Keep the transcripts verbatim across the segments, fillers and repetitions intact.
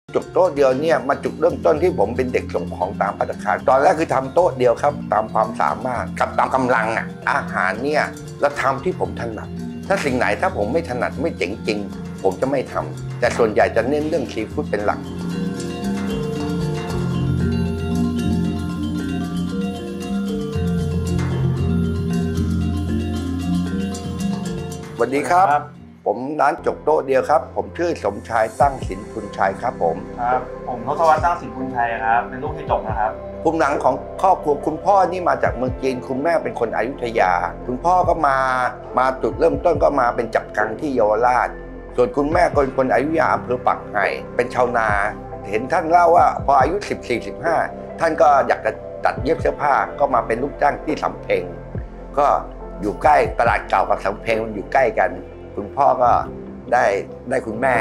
จุดโต๊ะเดียวเนี่ยมาจุดเริ่มต้นที่ผมเป็นเด็กส่งของตามภัตตาคารตอนแรกคือทำโต๊ะเดียวครับตามความสามารถกับตามกำลังอ่ะอาหารเนี่ยเราทำที่ผมถนัดถ้าสิ่งไหนถ้าผมไม่ถนัดไม่เจ๋งจริงผมจะไม่ทำแต่ส่วนใหญ่จะเน้นเรื่องซีฟู้ดเป็นหลักสวัสดีครับผมร้านจกโต๊ะเดียวครับผมชื่อสมชายตั้งสินคุณชัยครับผมครับผมทศวรรษตั้งสินคุณชัยครับเป็นลูกที่จกนะครับภูมิหลังของครอบครัวคุณพ่อนี่มาจากเมืองจีนคุณแม่เป็นคนอยุธยาคุณพ่อก็มามาจุดเริ่มต้นก็มาเป็นจับกังที่เยาวราชส่วนคุณแม่เป็นคนอยุธยาอำเภอปักไห่เป็นชาวนาเห็นท่านเล่าว่าพออายุสิบสี่ สิบห้าท่านก็อยากจะตัดเย็บเสื้อผ้าก็มาเป็นลูกจ้างที่สำเพ็งก็อยู่ใกล้ตลาดเก่ากับสำเพ็งมันอยู่ใกล้กันคุณพ่อก็ได้ได้คุณแม่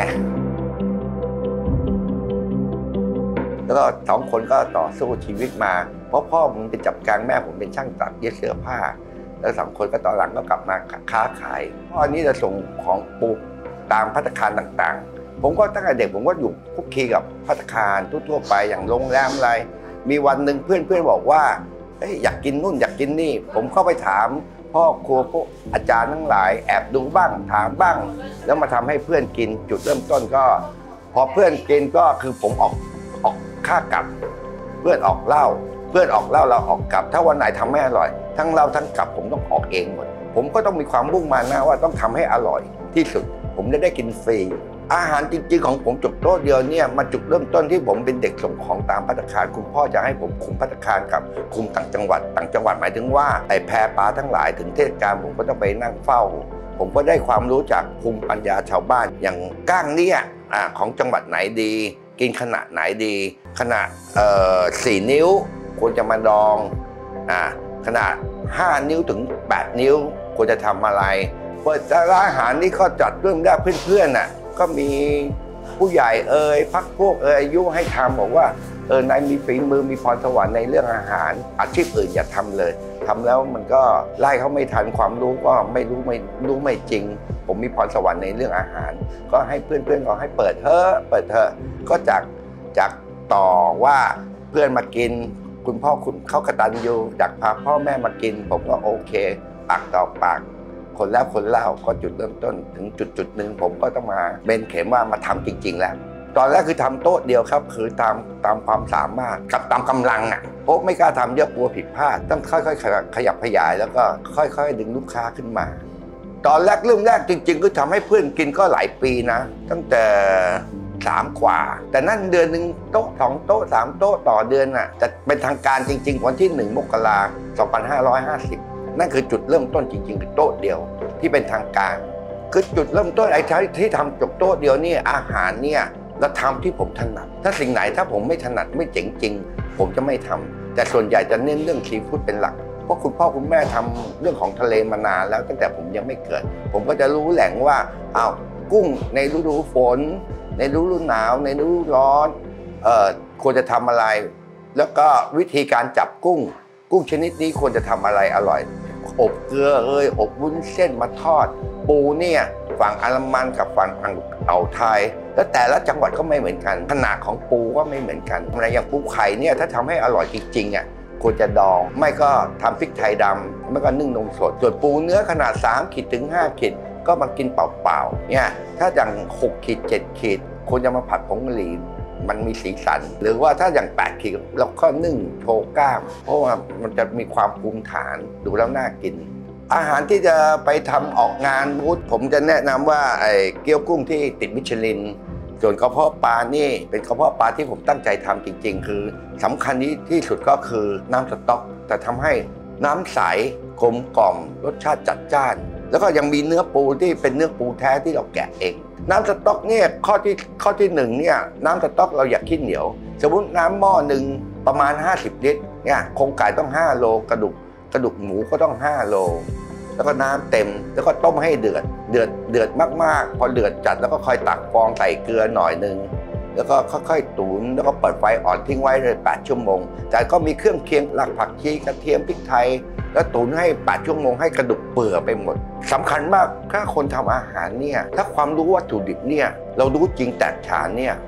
แล้วก็สองคนก็ต่อสู้ชีวิตมาเพราะพ่อผมเป็นจับกางแม่ผมเป็นช่างตัดเย็บเสื้อผ้าแล้วสองคนก็ตอนหลังก็กลับมาค้าขายพ่อนี้จะส่งของปูตามภัตตาคารต่างๆผมก็ตั้งแต่เด็กผมก็อยู่คุกคีกับภัตตาคารทั่วๆไปอย่างโรงแรมอะไรมีวันหนึ่งเพื่อนๆบอกว่าอยากกินนู่นอยากกินนี่ผมเข้าไปถามพ่อครัวพวกอาจารย์ทั้งหลายแอบดูบ้างถามบ้างแล้วมาทำให้เพื่อนกินจุดเริ่มต้นก็พอเพื่อนกินก็คือผมออกออกค่ากลับเพื่อนออกเหล้าเพื่อนออกเหล้าเราออกกลับถ้าวันไหนทำไม่อร่อยทั้งเหล้าทั้งกลับผมต้องออกเองหมดผมก็ต้องมีความมุ่งมั่นนะว่าต้องทำให้อร่อยที่สุดผมจะได้กินฟรีอาหารจริงๆของผมจุดโต๊ะเดียวเนี่ยมาจุดเริ่มต้นที่ผมเป็นเด็กส่งของตามภัตตาคารคุณพ่อจะให้ผมคุมภัตตาคารกับคุมต่างจังหวัดต่างจังหวัดหมายถึงว่าไอ้แพปลาทั้งหลายถึงเทศกาลผมก็ต้องไปนั่งเฝ้าผมก็ได้ความรู้จากภูมิปัญญาชาวบ้านอย่างก้างเนี่ยของจังหวัดไหนดีกินขนาดไหนดีขนาดสี่นิ้วควรจะมาดองอ่าขนาดห้านิ้วถึงแปดนิ้วควรจะทำอะไรเปิดร้านอาหารนี่ก็จัดเรื่องได้เพื่อนๆน่ะก็มีผู้ใหญ่เอ่ยพักพวกเอ่ยอายุให้ทำบอกว่าเออนายมีฝีมือมีพรสวรรค์ในเรื่องอาหารอาชีพอื่นอย่าทำเลยทำแล้วมันก็ไล่เขาไม่ทันความรู้ก็ไม่รู้ไม่รู้ไม่จริงผมมีพรสวรรค์ในเรื่องอาหารก็ให้เพื่อนๆก็ให้เปิดเถอะเปิดเถอะก็จากจากต่อว่าเพื่อนมากินคุณพ่อคุณเขากตัญญูจากพาพ่อแม่มากินผมก็โอเคปากต่อปากคนแล้วคนเล่าก็จุดเริ่มต้นถึงจุดจุดหนึ่งผมก็ต้องมาเบนเข็มว่ามาทำจริงๆแล้วตอนแรกคือทำโต๊ะเดียวครับคือตามตามความสามารถกับตามกำลังอ่ะเพราะไม่กล้าทำเยอะกลัวผิดพลาดต้องค่อยๆขยับขยายแล้วก็ค่อยๆดึงลูกค้าขึ้นมาตอนแรกเริ่มแรกจริงๆก็ทำให้เพื่อนกินก็หลายปีนะตั้งแต่สามกว่าแต่นั่นเดือนหนึ่งโต๊ะสองโต๊ะสามโต๊ะต่อเดือนน่ะจะเป็นทางการจริงๆวันที่หนึ่งมกราคมสองพันห้าร้อยห้าสิบนั่นคือจุดเริ่มต้นจริงๆคือโต๊ะเดียวที่เป็นทางการคือจุดเริ่มต้นไอ้ที่ทำจบโต๊ะเดียวนี่อาหารเนี่ยเราทำที่ผมถนัดถ้าสิ่งไหนถ้าผมไม่ถนัดไม่เจ๋งจริงผมจะไม่ทำแต่ส่วนใหญ่จะเน้นเรื่องซีฟู้ดเป็นหลักเพราะคุณพ่อคุณแม่ทำเรื่องของทะเลมานานแล้วตั้งแต่ผมยังไม่เกิดผมก็จะรู้แหล่งว่าอ้าวกุ้งในฤดูฝนในฤดูหนาวในฤดูร้อนเอ่อควรจะทำอะไรแล้วก็วิธีการจับกุ้งกุ้งชนิดนี้ควรจะทำอะไรอร่อยอบเกลือเอยอบวุ้นเส้นมาทอดปูเนี่ยฝั่งอันดามันกับฝั่งอ่าวไทยแล้วแต่ละจังหวัดก็ไม่เหมือนกันขนาดของปูก็ไม่เหมือนกันอะไรอย่างปูไข่เนี่ยถ้าทำให้อร่อยจริงๆอ่ะควรจะดองไม่ก็ทำพริกไทยดำไม่ก็นึ่งนมสดส่วนปูเนื้อขนาดสามขีดถึงห้าขีดก็มากินเปล่าๆเนี่ยถ้าอย่างหกขีดเจ็ดขีดควรจะมาผัดผงกะหรี่มันมีสีสันหรือว่าถ้าอย่างแปดขีดเราก็นึ่งโชว์กล้ามเพราะว่ามันจะมีความภูมิฐานดูแล้วน่ากินอาหารที่จะไปทำออกงานบูธผมจะแนะนำว่าไอ้เกี๊ยวกุ้งที่ติดมิชลินส่วนกระเพาะปลานี่เป็นกระเพาะปลาที่ผมตั้งใจทำจริงๆคือสำคัญที่สุดก็คือน้ำสต๊อกแต่ทำให้น้ำใสกลมกล่อมรสชาติจัดจ้านแล้วก็ยังมีเนื้อปูที่เป็นเนื้อปูแท้ที่เราแกะเองน้ำสต๊อกเนี่ยข้อที่ข้อที่หนึ่งเนี่ยน้ำสต๊อกเราอย่าขี้เหนียวสมมติน้ำหม้อหนึ่งประมาณห้าสิบลิตรเนี่ยโครงไก่ต้องห้าโลกระดูกกระดูกหมูก็ต้องห้าโลแล้วก็น้ำเต็มแล้วก็ต้มให้เดือดเดือดเดือดมากๆพอเดือดจัดแล้วก็ค่อยตักฟองใส่เกลือหน่อยนึงแล้วก็ค่อยๆตุ๋นแล้วก็เปิดไฟอ่อนทิ้งไว้เลยแปดชั่วโมงแต่ก็มีเครื่องเคียงรากผักชีกระเทียมพริกไทยแล้วตุ๋นให้แปดชั่วโมงให้กระดูกเปื่อยไปหมดสำคัญมากถ้าคนทำอาหารเนี่ยถ้าความรู้วัตถุดิบเนี่ยเรารู้จริงแตกฉานเนี่ย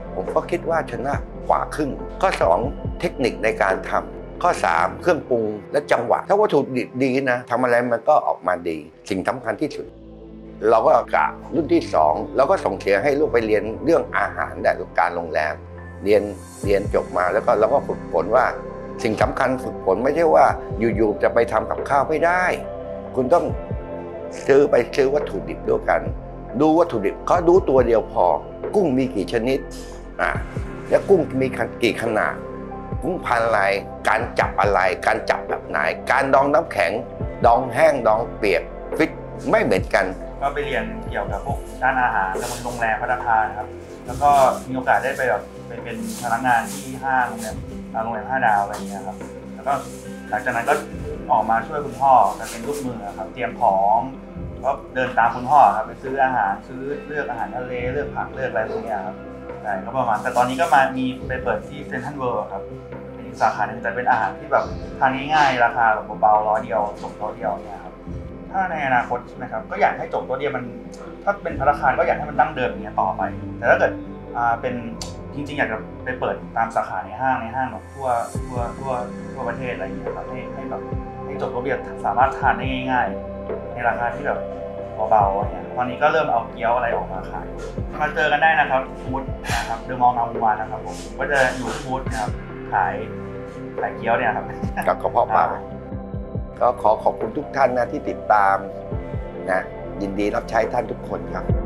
ผมก็คิดว่าชนะกว่าครึ่งข้อสองเทคนิคในการทำข้อสามเครื่องปรุงและจังหวะถ้าวัตถุดิบดีนะทำอะไรมันก็ออกมาดีสิ่งสำคัญที่สุดเราก็กะรุ่นที่สองเราก็ส่งเสียให้ลูกไปเรียนเรื่องอาหารและการโรงแรมเรียนเรียนจบมาแล้วก็เราก็ฝึกฝนว่าสิ่งสำคัญฝึกฝนไม่ใช่ว่าอยู่ๆจะไปทำกับข้าวไม่ได้คุณต้องซื้อไปซื้อวัตถุดิบด้วยกันดูวัตถุดิบเขาดูตัวเดียวพอกุ้งมีกี่ชนิดอ่าแล้วกุ้งมีกี่ขนาดกุ้งพันธุ์อะไรการจับอะไรการจับแบบไหนการดองน้ำแข็งดองแห้งดองเปียกฟิตไม่เหมือนกันก็ไปเรียนเกี่ยวกับพวกด้านอาหารแล้วมันโรงแรมภัตตาคารครับแล้วก็มีโอกาสได้ไปแบบไปเป็นพนักงานที่ห้างโรงแรมโรงแรมห้าดาวอะไรอย่างเงี้ยครับแล้วก็หลังจากนั้นก็ออกมาช่วยคุณพ่อกันเป็นลูกมือครับเตรียมของก็เดินตามคุณพ่อครับไปซื้ออาหารซื้อเลือกอาหารทะเลเลือกผักเลือกอะไรพวกนี้ครับใช่ก็ประมาณแต่ตอนนี้ก็มามีไปเปิดที่เซ็นทรัลเวิลด์ครับเป็นอีกสาขาหนึ่งแต่เป็นอาหารที่แบบทานง่ายๆราคาแบบเบาๆร้อยเดียวจบร้อยเดียวเนี่ยครับถ้าในอนาคตใช่ไหมครับก็อยากให้จบตัวเดียวมันถ้าเป็นธนาคารก็อยากให้มันดั้งเดิมอย่างเงี้ยต่อไปแต่ถ้าเกิดอ่าเป็นจริงๆอยากจะไปเปิดตามสาขาในห้างในห้างแบบทั่วทั่วทั่วทั่วประเทศอะไรอย่างเงี้ยครับให้ให้แบบให้จบตัวเดียวสามารถทานได้ง่ายๆในราคาที่แบบเบาๆเนี่ยตอนนี้ก็เริ่มเอาเกี๊ยวอะไรออกมาขายมาเจอกันได้นะครับฟู้ดนะครับเดอะมอลล์งามวงวานนะครับผมก็จะอยู่ฟู้ดนะครับขายขายเกี๊ยวเนี่ยครับกับกระเพาะปลาก็ขอขอบคุณทุกท่านนะที่ติดตามนะยินดีรับใช้ท่านทุกคนครับ